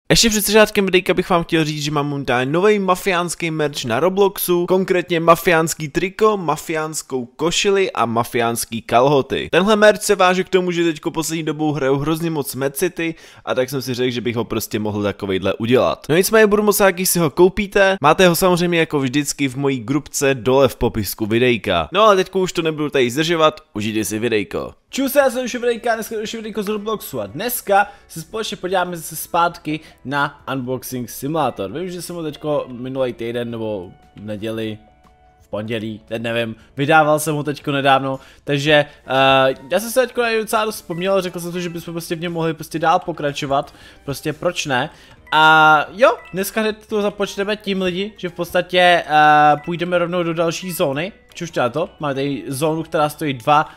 Ještě před začátkem videjka bych vám chtěl říct, že mám momentálně nový mafiánský merch na Robloxu, konkrétně mafiánský triko, mafiánskou košili a mafiánský kalhoty. Tenhle merch se váže k tomu, že teďko poslední dobou hraju hrozně moc Mad City a tak jsem si řekl, že bych ho prostě mohl takovejhle udělat. No nicméně budu moc rád, když si ho koupíte, máte ho samozřejmě jako vždycky v mojí grupce dole v popisku videjka. No ale teďko už to nebudu tady zdržovat, užijte si videjko. Čus, já jsem už videjka, dneska už videjko z Robloxu a dneska se společně podíváme zase zpátky na Unboxing Simulator. Vím, že jsem ho teďko minulý týden nebo v neděli, v pondělí, teď nevím, vydával jsem ho teďko nedávno, takže já jsem se teďko docela dost vzpomněl, řekl jsem to, že bychom prostě v něm mohli prostě dál pokračovat, prostě proč ne. A jo, dneska hned to započneme tím lidi, že v podstatě půjdeme rovnou do další zóny. Čušte na to, máme tady zónu, která stojí 2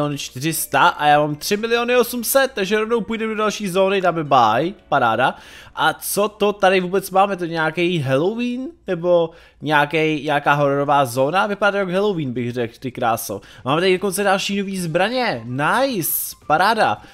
400 000 a já mám 3 800 000, takže rovnou půjdeme do další zóny, dáme bye, paráda. A co to tady vůbec máme, to nějaký Halloween? Nebo nějaká hororová zóna? Vypadá jako Halloween, bych řekl, ty kráso. Máme tady dokonce další nový zbraně, nice, paráda.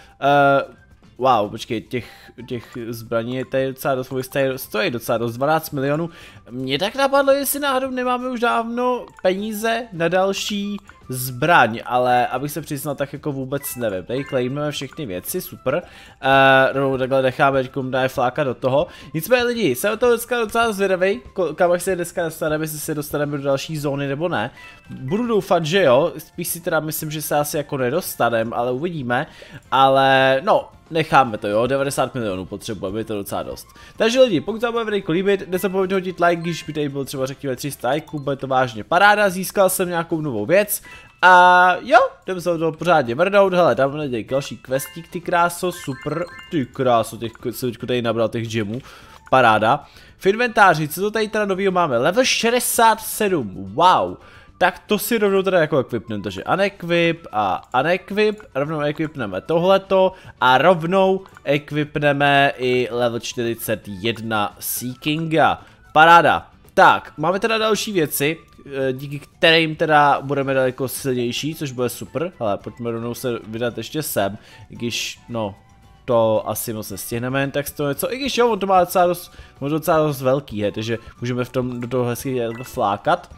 Wow, počkej, těch zbraní je tady docela dost, stojí docela dost, 12 milionů. Mně tak napadlo, jestli náhodou nemáme už dávno peníze na další zbraň, ale abych se přiznal, tak jako vůbec nevím. Tady claimujeme všechny věci, super. Rovnou takhle necháme, dáme fláka do toho. Nicméně lidi, jsem od toho dneska docela zvědavý, kam až se dneska dostaneme, jestli se dostaneme do další zóny nebo ne. Budu doufat, že jo, spíš si teda myslím, že se asi jako nedostaneme, ale uvidíme. Ale no, necháme to, jo, 90 milionů potřebujeme, je to docela dost. Takže lidi, pokud se vám bude videjko líbit, nezapomeňte hodit like, když by tady byl třeba řekněme 300 lajků, bude to vážně paráda, získal jsem nějakou novou věc. A jo, jdeme se to pořádně vrnout, hele, tam je další questík, ty kráso, super, ty kráso, jsem tady nabral těch gemů, paráda. V inventáři, co to tady teda novýho máme, level 67, wow. Tak to si rovnou teda jako equipneme, takže unequip a unequip, rovnou equipneme tohleto a rovnou equipneme i level 41 Seekinga, paráda. Tak, máme teda další věci, díky kterým teda budeme daleko silnější, což bude super, ale pojďme rovnou se vydat ještě sem, i když no, to asi moc nestihneme, tak to něco, i když jo, on to má docela dost velký, takže můžeme v tom do toho hezky flákat.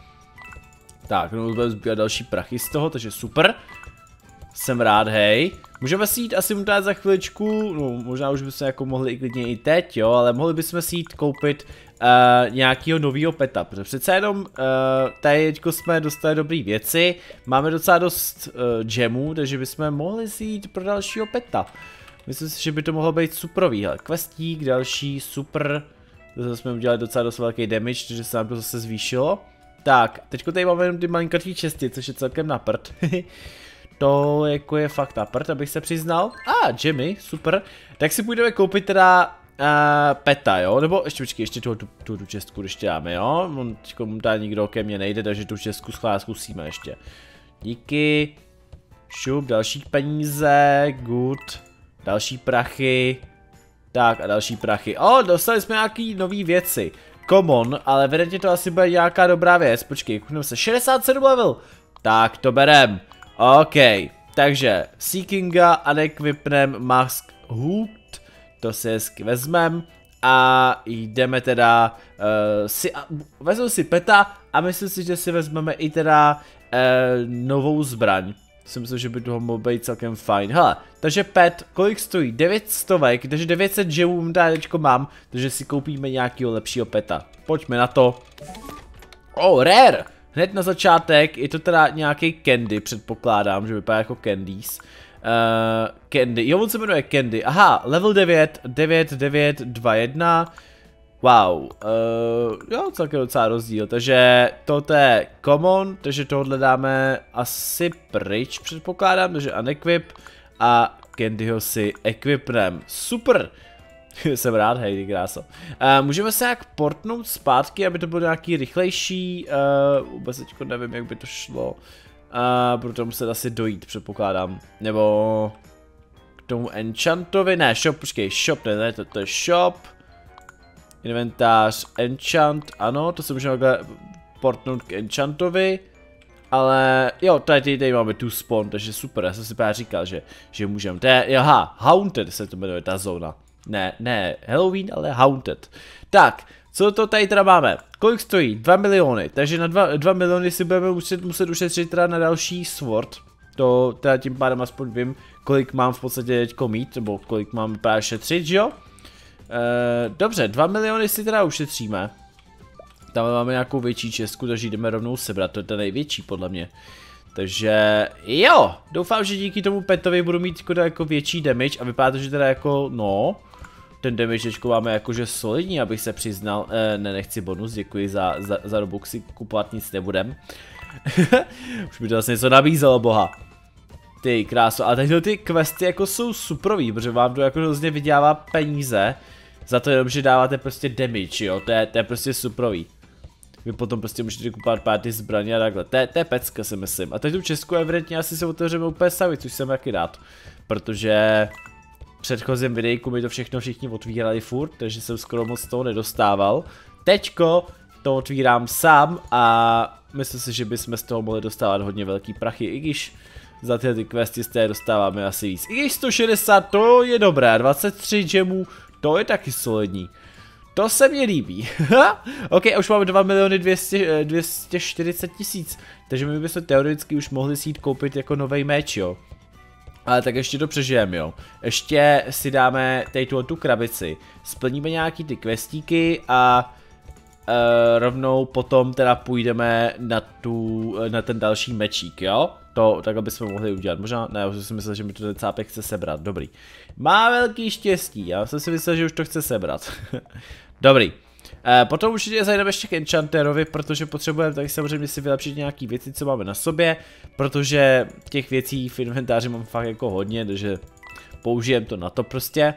Tak, no budeme zbírat další prachy z toho, takže super. Jsem rád, hej. Můžeme si jít asi mutát za chviličku, no možná už bychom jako mohli i klidně i teď, jo, ale mohli bychom si jít koupit nějakýho novýho peta, protože přece jenom tady teďko jsme dostali dobrý věci, máme docela dost gemů, takže bychom mohli si jít pro dalšího peta. Myslím si, že by to mohlo být superový, hele, questík, další, super. Zase jsme udělali docela dost velký damage, takže se nám to zase zvýšilo. Tak, teďko tady máme jenom ty malinkatý česty, což je celkem na prd. To jako je fakt na prd, abych se přiznal. Jimmy, super. Tak si půjdeme koupit teda peta, jo? Nebo ještě počkej, ještě tu čestku ještě dáme, jo? Teďko tady nikdo ke mně nejde, takže tu čestku zkusíme ještě. Díky. Šup, další peníze, good. Další prachy. Tak a další prachy. Dostali jsme nějaký nový věci. Common, ale evidentně to asi bude nějaká dobrá věc. Počkej, koukneme se, 67 level. Tak to berem. OK, takže Seekinga, unequipnem, mask, hooked, to si hezky vezmem. A jdeme teda, vezmu si peta a myslím si, že si vezmeme i teda novou zbraň. Myslím, že by toho mohlo být celkem fajn. Hele, takže pet, kolik stojí? 900, takže 900 gemů teďko mám, takže si koupíme nějakého lepšího peta. Pojďme na to. Rare! Hned na začátek, je to teda nějaký candy, předpokládám, že vypadá jako candies. Candy, jo, on se jmenuje Candy, aha, level 9, 9921. Wow, jo, celkem docela rozdíl, takže toto je common, takže tohle dáme asi pryč, předpokládám, takže unequip a Candyho si equipnem, super, jsem rád, hej, ty kráso. Můžeme se jak portnout zpátky, aby to bylo nějaký rychlejší, vůbec teďko nevím, jak by to šlo, proto muset asi dojít, předpokládám, nebo k tomu enchantovi, ne, shop, počkej, shop, ne, to je shop. Inventář, enchant, ano, to se můžeme portnout k enchantovi. Ale jo, tady máme tu spawn, takže super, já jsem si právě říkal, že můžeme. To je, aha, Haunted se to jmenuje ta zóna. Ne, Halloween, ale Haunted. Tak, co to tady teda máme? Kolik stojí? 2 miliony, takže na 2 miliony si budeme muset ušetřit teda na další sword. To teda tím pádem aspoň vím, kolik mám v podstatě teďko mít, nebo kolik mám právě šetřit, že jo? Dobře, 2 miliony si teda ušetříme. Tam máme nějakou větší čestku, takže jdeme rovnou sebrat, to je ta největší podle mě. Takže jo, doufám, že díky tomu petovi budu mít jako větší damage a vypadá to, že teda jako, no, ten damage teďko máme jakože solidní, abych se přiznal, nechci bonus, děkuji za Robuxy, kupovat nic nebudem. Už mi to vlastně něco nabízelo, boha. Ty kráso, ale tyhle ty questy jako jsou superový, protože vám to jako hrozně vydělává peníze, za to jenom, že dáváte prostě damage, jo, to je prostě superový. Vy potom prostě můžete kupovat pár ty zbraně a takhle, to je pecka si myslím. A teď tu Česku evidentně asi se otevřeme úplně sami, což jsem taky rád. Protože v předchozím videjku mi to všechno všichni otvírali furt, takže jsem skoro moc toho nedostával. Teďko to otvírám sám a myslím si, že bychom z toho mohli dostávat hodně velký prachy, i když za ty questy z té dostáváme asi víc. I když 160 to je dobré, 23 gemů to je taky solidní. To se mi líbí. Ok, už máme 2 miliony 240 tisíc, takže my bychom teoreticky už mohli si jít koupit jako nový meč, jo. Ale tak ještě to přežijeme, jo. Ještě si dáme tady tu krabici, splníme nějaký ty questíky a rovnou potom teda půjdeme na ten další mečík, jo. To takhle bychom mohli udělat, možná, ne, už jsem myslel, že mi to ten cápek chce sebrat, dobrý. Má velký štěstí, já jsem si myslel, že už to chce sebrat. Dobrý. Potom určitě zajdeme ještě k enchanterovi, protože potřebujeme taky samozřejmě si vylepšit nějaký věci, co máme na sobě, protože těch věcí v inventáři mám fakt jako hodně, takže použijem to na to prostě.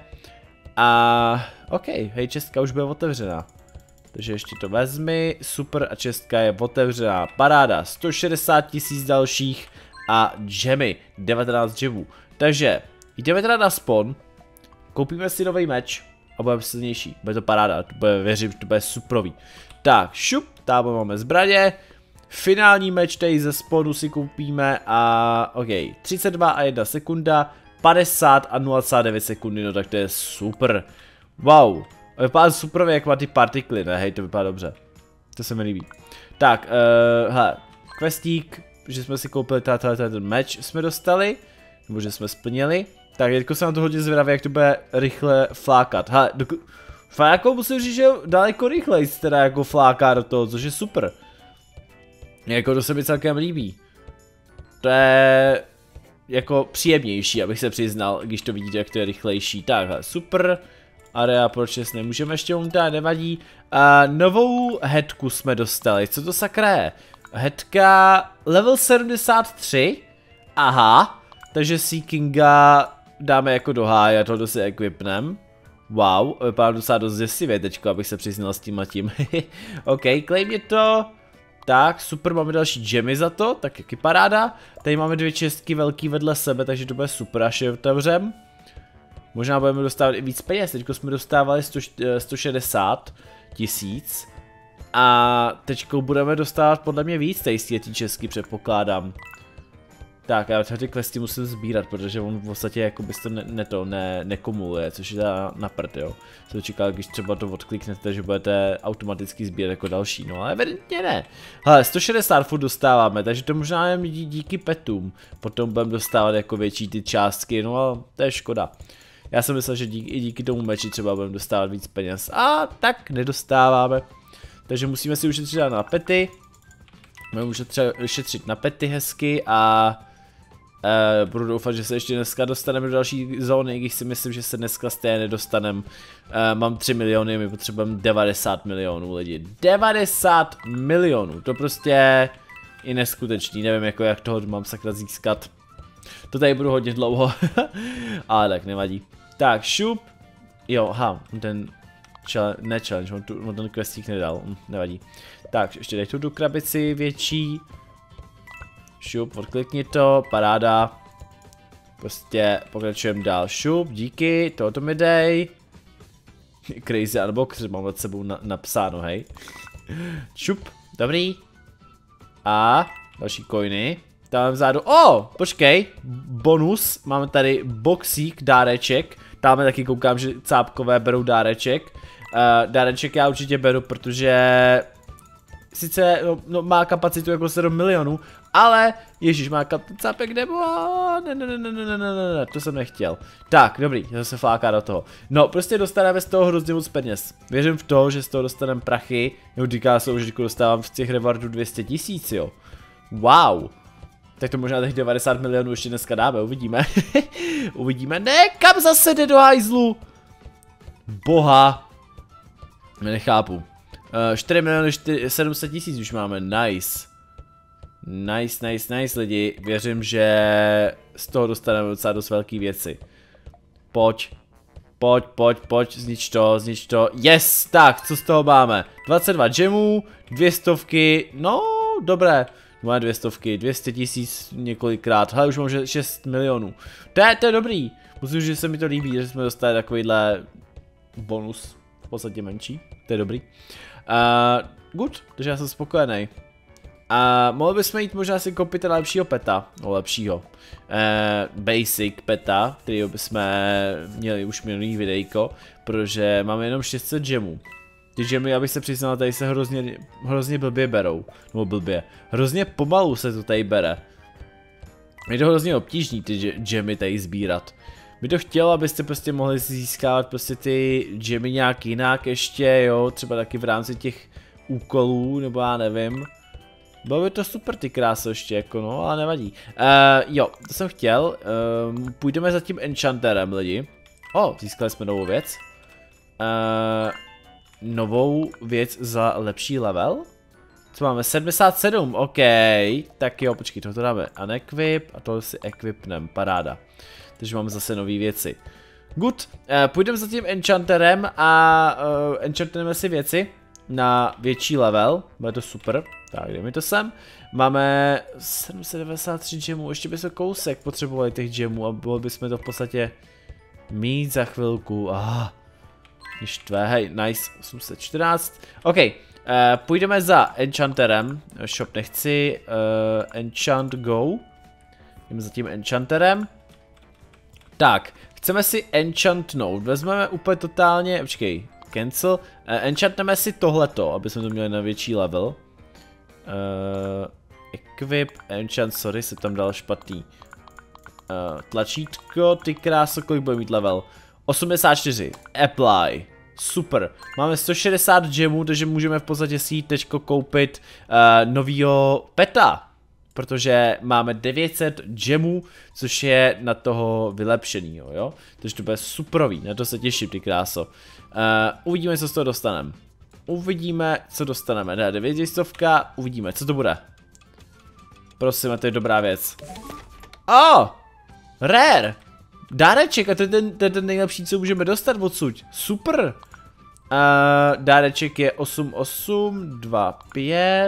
A ok, hej, čestka už bude otevřená. Takže ještě to vezmi, super, a čestka je otevřená, paráda, 160 tisíc dalších a gemy, 19 gemů. Takže jdeme teda na spawn, koupíme si nový meč a budeme silnější, bude to paráda, věřím, že to bude superový. Tak, šup, tam máme zbraně, finální meč tady ze spawnu si koupíme a ok, 32 a 1 sekunda, 50 a 0,9 sekundy, no tak to je super, wow. Vypadá super, jak má ty partikly, ne? Hej, to vypadá dobře. To se mi líbí. Tak, hele, questík, že jsme si koupili ten meč, jsme dostali, nebo že jsme splnili. Tak, teďko jsem na to hodně zvědavý, jak to bude rychle flákat. Hele, fakt jako musím říct, že daleko rychleji teda jako fláká do toho, což je super. Jako to se mi celkem líbí. To je jako příjemnější, abych se přiznal, když to vidíte, jak to je rychlejší. Tak, hele, super. Area pročes nemůžeme ještě momentálně, nevadí. Novou headku jsme dostali, co to sakra je? Headka level 73. Aha, takže Seekinga dáme jako do háje a to si equipnem. Wow, vypadá docela dost děsivě teďko, abych se přiznal s tím a tím. Ok, claim je to. Tak, super, máme další gemy za to, tak jaký paráda. Tady máme 2 čestky velký vedle sebe, takže to bude super, až je otevřem. Možná budeme dostávat i víc peněz, teďko jsme dostávali 160 tisíc. A teďko budeme dostávat podle mě víc tady z té česky, předpokládám. Tak, já ty questy musím sbírat, protože on v podstatě jako bys to nekumuluje, což je na prd, jo. Jsem čekal, když třeba to odkliknete, že budete automaticky sbírat jako další, no ale evidentně ne. Hele, 160 furt dostáváme, takže to možná jen díky petům. Potom budeme dostávat jako větší ty částky, no ale to je škoda. Já jsem myslel, že i díky tomu meči třeba budeme dostávat víc peněz. A tak nedostáváme. Takže musíme si ušetřit na pety. Budeme ušetřit na pety hezky a budu doufat, že se ještě dneska dostaneme do další zóny, i když si myslím, že se dneska stejně nedostaneme. Mám 3 miliony, my potřebujeme 90 milionů lidi. 90 milionů, to prostě je neskutečný, nevím jako jak toho mám sakra získat. To tady budu hodně dlouho, ale tak nevadí. Tak, šup. Jo, aha, ten challenge, on ten questík nedal, nevadí. Tak, ještě dej tu krabici větší. Šup, odklikni to, paráda. Prostě pokračujeme dál, šup, díky, tohoto mi dej. Crazy unboxer, mám od sebou napsáno, hej. Šup, dobrý. A další coiny. Tam vzadu, počkej, bonus, máme tady boxík, dáreček, Tamhle taky koukám, že cápkové berou dáreček. Dáreček já určitě beru, protože sice no, má kapacitu jako 7 milionů, ale ježíš, má cápek nebo ne, to jsem nechtěl. Tak, dobrý, to se fláká do toho. No, prostě dostaneme z toho hrozně moc peněz. Věřím v to, že z toho dostaneme prachy, nebo říká se, že dostávám z těch rewardů 200 000, jo. Wow. Tak to možná těch 90 milionů ještě dneska dáme, uvidíme. Uvidíme, ne, kam zase jde do hajzlu? Boha. Nechápu. 4 miliony 700 000 už máme, nice. Nice lidi, věřím, že z toho dostaneme docela dost velký věci. Pojď, znič to, yes, tak, co z toho máme? 22 gemů, 200, no, dobré. Máme 200, 200 000 několikrát, hele, už mám 6 milionů. To je dobrý, musím říct, že se mi to líbí, že jsme dostali takovýhle bonus, v podstatě menší, to je dobrý. Good, takže já jsem spokojený. Mohli bychom jít možná si koupit teda lepšího peta, no lepšího. Basic peta, kterýho bychom měli už minulý videjko, protože máme jenom 600 gemů. Ty gemy, abych se přiznal, tady se hrozně blbě berou, nebo blbě, hrozně pomalu se to tady bere. Je to hrozně obtížný ty gemy tady sbírat. By to chtělo, abyste prostě mohli získávat prostě ty gemy nějak jinak ještě, jo, třeba taky v rámci těch úkolů, nebo já nevím. Bylo by to super ty krásy ještě, jako no, ale nevadí. Jo, to jsem chtěl, půjdeme za tím enchanterem, lidi. Získali jsme novou věc. Novou věc za lepší level. Co máme? 77, ok. Tak jo, počkej, tohle dáme unequip a tohle si equipnem, paráda. Takže máme zase nové věci. Good, půjdeme za tím enchanterem a enchantujeme si věci na větší level, bude to super. Tak, jdeme to sem. Máme 793 gemů, ještě bychom kousek potřebovali těch gemů a bylo bychom to v podstatě mít za chvilku. Štve, hej, nice, 814. Ok, půjdeme za enchanterem, shop nechci, enchant go. Jdeme za tím enchanterem. Tak, chceme si enchantnout, vezmeme úplně totálně, počkej, cancel, enchantneme si tohleto, aby jsme to měli na větší level. Equip, enchant, sorry, se tam dal špatný. Tlačítko, ty kráso, kolik bude mít level? 84, apply, super, máme 160 gemů, takže můžeme v podstatě si jít teďko koupit novýho peta. Protože máme 900 gemů, což je na toho vylepšený, jo? Takže to bude superový, na to se těším, ty kráso. Uvidíme, co z toho dostaneme. Uvidíme, co dostaneme. Ne, 900, uvidíme, co to bude. Prosím, to je dobrá věc. Rare! Dáreček, a to je ten nejlepší, co můžeme dostat odsud. Super! Dáreček je 8825.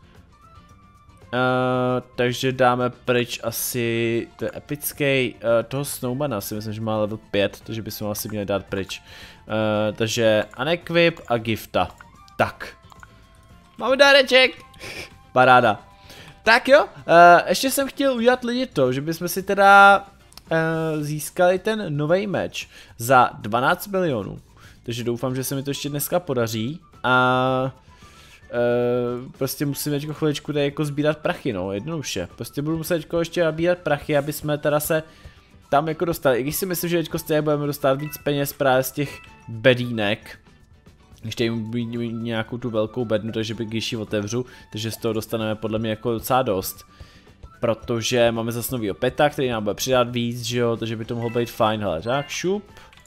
Takže dáme pryč asi, to je epický, toho Snowmana si myslím, že má level 5, takže bychom asi měli dát pryč. Takže unequip a gifta. Tak. Máme dáreček. Paráda. Tak jo, ještě jsem chtěl udělat lidi to, že bychom si teda získali ten nový meč za 12 milionů. Takže doufám, že se mi to ještě dneska podaří a prostě musím teďko chviličku tady jako sbírat prachy, no, jednoduše. Prostě budu muset teďko ještě nabírat prachy, aby jsme teda se tam jako dostali. I když si myslím, že teďko stejně budeme dostat víc peněz právě z těch bedínek. Ještě jim mít nějakou tu velkou bednu, takže když ji otevřu, takže z toho dostaneme podle mě jako docela dost. Protože máme zase novýho peta, který nám bude přidat víc, že jo, takže by to mohlo být fajn, hele, tak, šup.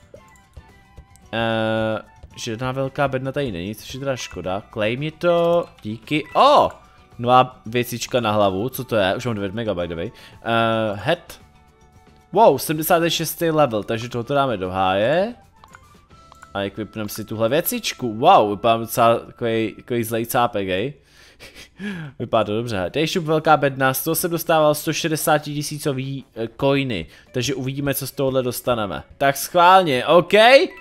Žádná velká bedna tady není, což je teda škoda. Claim je to, díky. Nová věcička na hlavu, co to je? Už mám 9 MB, by the way. Head. Wow, 76. level, takže tohoto dáme do háje. A equipneme si tuhle věcičku. Wow, vypadá docela takový zlej cápek, hej. Vypadá to dobře. Tady šup velká bedna, z toho jsem dostával 160 000 coiny, takže uvidíme, co z tohohle dostaneme. Tak schválně, OK.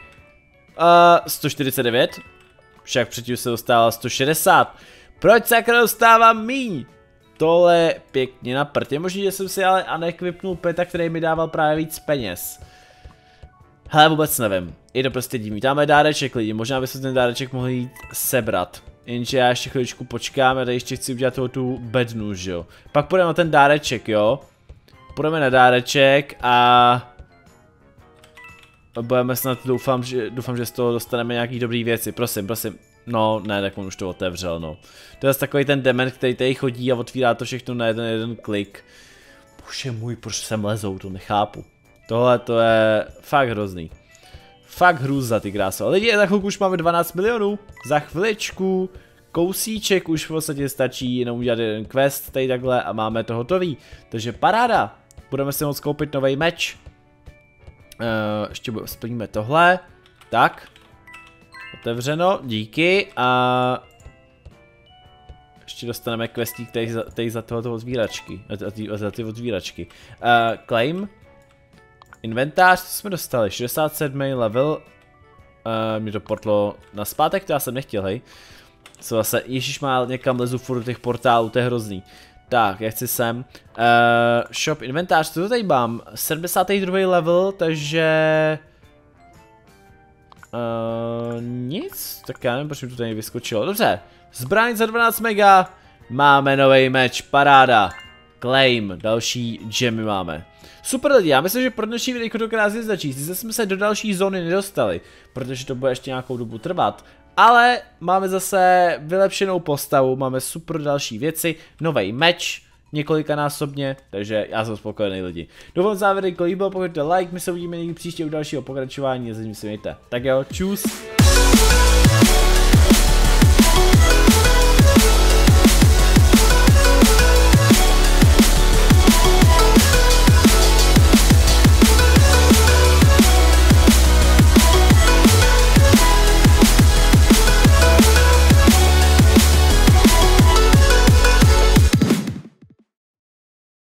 149. Však předtím se dostával 160. Proč sakra dostávám míň? Tohle je pěkně na prd. Je možný, že jsem si ale unequipnul peta, který mi dával právě víc peněz. Hele, vůbec nevím. Je to prostě divný. Dáme dáreček lidi, možná bychom ten dáreček mohli jít sebrat. Jenže já ještě chviličku počkám, já tady ještě chci udělat tu bednu, že jo. Pak půjdeme na ten dáreček, jo. Půjdeme na dáreček a budeme snad, doufám, že z toho dostaneme nějaký dobrý věci, prosím. No, ne, tak on už to otevřel, no. To je takový ten dement, který tady chodí a otvírá to všechno na jeden klik. Bože můj, proč sem lezou, to nechápu. Tohle to je fakt hrozný. Fakt hrůza, ty kráso. Lidi, za chvilku už máme 12 milionů. Za chviličku. Kousíček už v podstatě stačí jenom udělat jeden quest tady takhle a máme to hotový. Takže paráda. Budeme si moct koupit nový meč. Ještě splníme tohle. Tak. Otevřeno, díky. A ještě dostaneme questík tady za tohoto otvíračky. Za ty otvíračky. Claim. Inventář, co jsme dostali? 67. level. Mě to portlo naspátek, to já jsem nechtěl, hej. Co zase, ježiš má někam lezu furt do těch portálů, to je hrozný. Tak, já chci sem. Shop, inventář, co to tady mám? 72. level, takže... nic? Tak já nevím, proč mi to tady vyskočilo. Dobře, zbraň za 12 mega. Máme nový meč, paráda. Claim, další gemy máme. Super lidi, já myslím, že pro dnešní video to krásně začít. Sice jsme se do další zóny nedostali, protože to bude ještě nějakou dobu trvat. Ale máme zase vylepšenou postavu, máme super další věci, nový meč, několikanásobně, takže já jsem spokojený lidi. Doufám, že závěr líbil, pokud to like, my se uvidíme někdy příště u dalšího pokračování, zatím se mějte. Tak jo, čus.